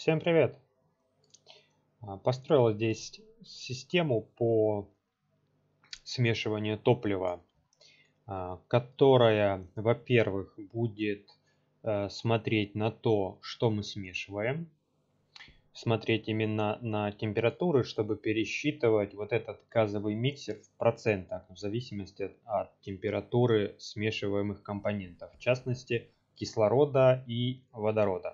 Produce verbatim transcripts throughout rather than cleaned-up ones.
Всем привет! А, Построил здесь систему по смешиванию топлива, а, которая, во-первых, будет э, смотреть на то, что мы смешиваем, смотреть именно на температуры, чтобы пересчитывать вот этот газовый миксер в процентах, в зависимости от, от температуры смешиваемых компонентов, в частности кислорода и водорода.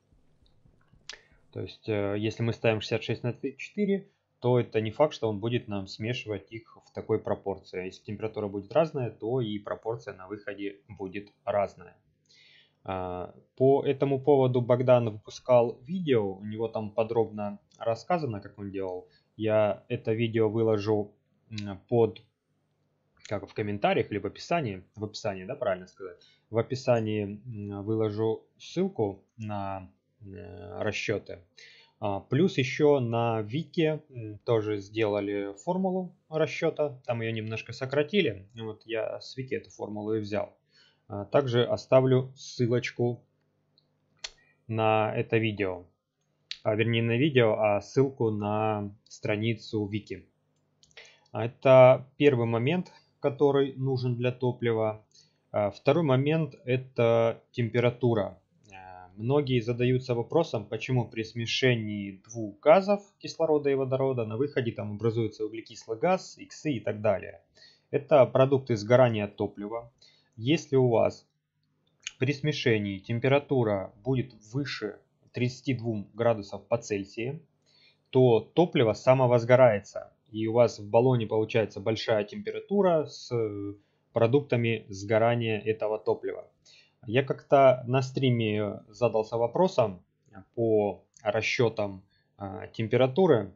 То есть, э, если мы ставим шестьдесят шесть на тридцать четыре, то это не факт, что он будет нам смешивать их в такой пропорции. А если температура будет разная, то и пропорция на выходе будет разная. А, По этому поводу Богдан выпускал видео, у него там подробно рассказано, как он делал. Я это видео выложу под, как в комментариях или в описании, в описании, да, правильно сказать, в описании выложу ссылку на расчеты. Плюс еще на Вики тоже сделали формулу расчета, там ее немножко сократили, вот я с Вики эту формулу и взял. Также оставлю ссылочку на это видео, а, вернее на видео, а ссылку на страницу Вики. Это первый момент, который нужен для топлива. Второй момент – это температура. Многие задаются вопросом, почему при смешении двух газов, кислорода и водорода, на выходе там образуется углекислый газ, иксы и так далее. Это продукты сгорания топлива. Если у вас при смешении температура будет выше тридцати двух градусов по Цельсию, то топливо самовозгорается. И у вас в баллоне получается большая температура с продуктами сгорания этого топлива. Я как-то на стриме задался вопросом по расчетам а, температуры.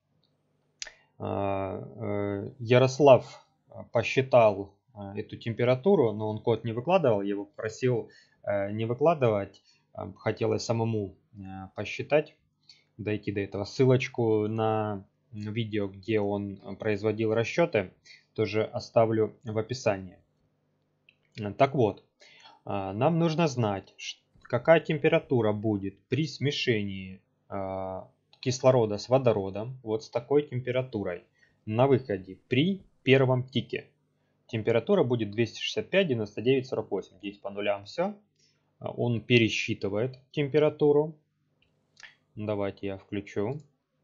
А, э, Ярослав посчитал а, эту температуру, но он код не выкладывал, я его просил а, не выкладывать, а, хотелось самому а, посчитать, дойти до этого. Ссылочку на видео, где он производил расчеты, тоже оставлю в описании. Так вот, нам нужно знать, какая температура будет при смешении кислорода с водородом, вот с такой температурой на выходе при первом тике. Температура будет двести шестьдесят пять девяносто девять сорок восемь. Здесь по нулям все. Он пересчитывает температуру. Давайте я включу.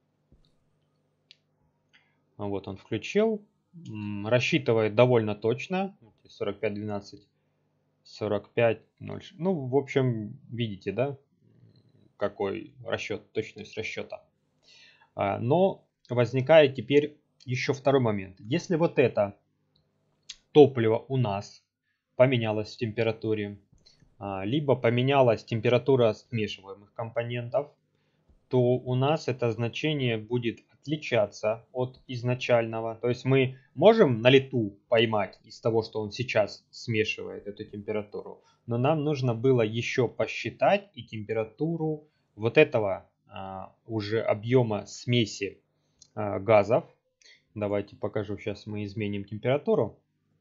Вот он включил. Рассчитывает довольно точно. сорок пять двенадцать. сорок пять ноль. Ну, в общем, видите, да, какой расчет, точность расчета. Но возникает теперь еще второй момент. Если вот это топливо у нас поменялось в температуре, либо поменялась температура смешиваемых компонентов, то у нас это значение будет отличаться от изначального. То есть мы можем на лету поймать из того, что он сейчас смешивает эту температуру, но нам нужно было еще посчитать и температуру вот этого а, уже объема смеси а, газов. Давайте покажу, сейчас мы изменим температуру.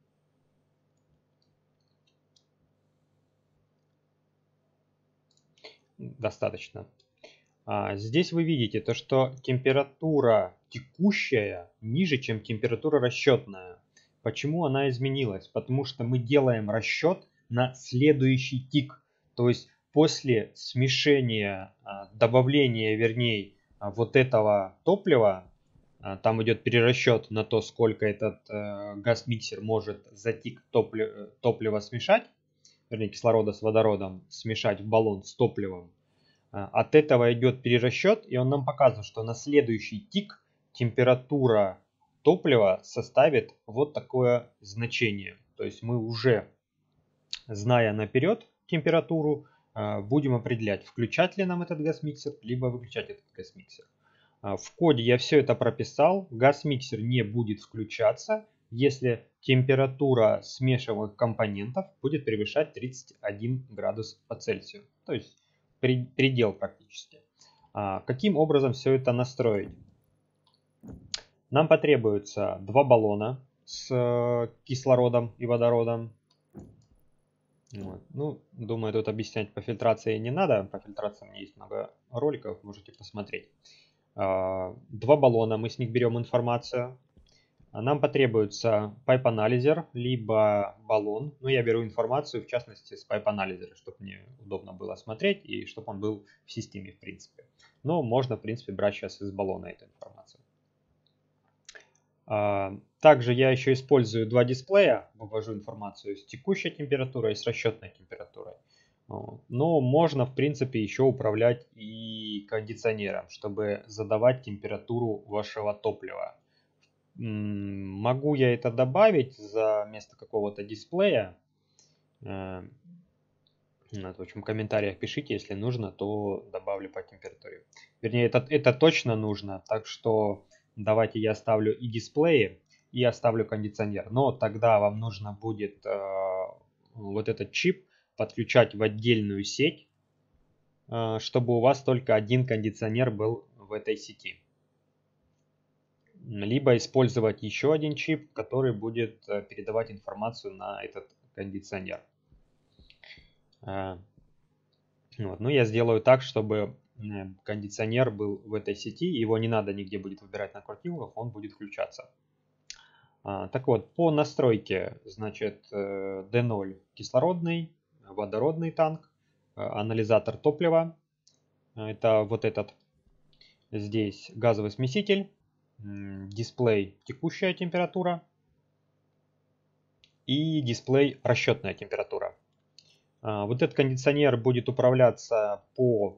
Достаточно. Здесь вы видите то, что температура текущая ниже, чем температура расчетная. Почему она изменилась? Потому что мы делаем расчет на следующий тик. То есть после смешения, добавления, вернее, вот этого топлива, там идет перерасчет на то, сколько этот газ-миксер может за тик топлива, топлива смешать, вернее, кислорода с водородом смешать в баллон с топливом. От этого идет перерасчет, и он нам показывает, что на следующий тик температура топлива составит вот такое значение. То есть мы уже, зная наперед температуру, будем определять, включать ли нам этот газ-миксер, либо выключать этот газ-миксер. В коде я все это прописал. Газ-миксер не будет включаться, если температура смешиваемых компонентов будет превышать тридцать один градус по Цельсию. То есть предел практически. А каким образом все это настроить? Нам потребуется два баллона с кислородом и водородом. Вот. Ну, думаю, тут объяснять по фильтрации не надо. По фильтрации у меня есть много роликов, можете посмотреть. А, Два баллона, мы с них берем информацию. Нам потребуется пайп-анализер, либо баллон. Но я беру информацию, в частности, с пайп-анализера, чтобы мне удобно было смотреть и чтобы он был в системе, в принципе. Но можно, в принципе, брать сейчас из баллона эту информацию. Также я еще использую два дисплея, вывожу информацию с текущей температурой и с расчетной температурой. Но можно, в принципе, еще управлять и кондиционером, чтобы задавать температуру вашего топлива. Могу я это добавить за место какого-то дисплея? В общем, в комментариях пишите, если нужно, то добавлю по температуре. Вернее, это, это точно нужно, так что давайте я оставлю и дисплеи, и оставлю кондиционер. Но тогда вам нужно будет э, вот этот чип подключать в отдельную сеть, э, чтобы у вас только один кондиционер был в этой сети. Либо использовать еще один чип, который будет э, передавать информацию на этот кондиционер. Э, вот. Ну, я сделаю так, чтобы кондиционер был в этой сети, его не надо нигде будет выбирать на квартирах, он будет включаться. А, так вот, по настройке, значит, ди ноль кислородный, водородный танк, анализатор топлива, это вот этот. Здесь газовый смеситель, дисплей текущая температура и дисплей расчетная температура. Вот этот кондиционер будет управляться по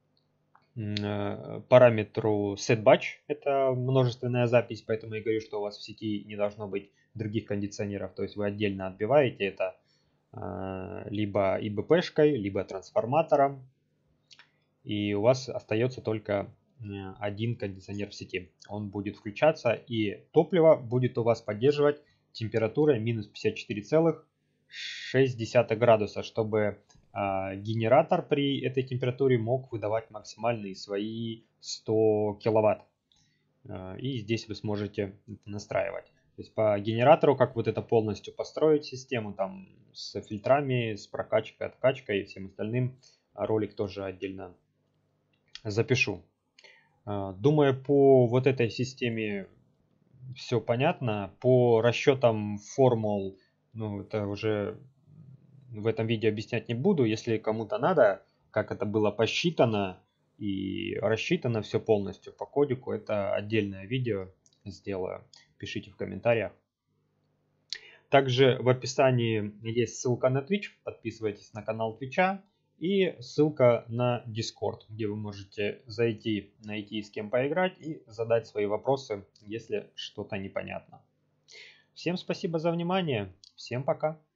параметру setBatch, это множественная запись, поэтому я говорю, что у вас в сети не должно быть других кондиционеров, то есть вы отдельно отбиваете это либо и би пи-шкой, либо трансформатором, и у вас остается только один кондиционер в сети. Он будет включаться, и топливо будет у вас поддерживать температурой минус пятьдесят четыре целых шесть десятых градуса, чтобы генератор при этой температуре мог выдавать максимальные свои сто киловатт. И здесь вы сможете настраивать. То есть по генератору, как вот это полностью построить систему, там с фильтрами, с прокачкой, откачкой и всем остальным, ролик тоже отдельно запишу. Думаю, по вот этой системе все понятно. По расчетам формул, ну, это уже в этом видео объяснять не буду. Если кому-то надо, как это было посчитано и рассчитано все полностью по кодику, это отдельное видео сделаю. Пишите в комментариях. Также в описании есть ссылка на Twitch. Подписывайтесь на канал Twitch. И ссылка на Discord, где вы можете зайти, найти с кем поиграть и задать свои вопросы, если что-то непонятно. Всем спасибо за внимание. Всем пока.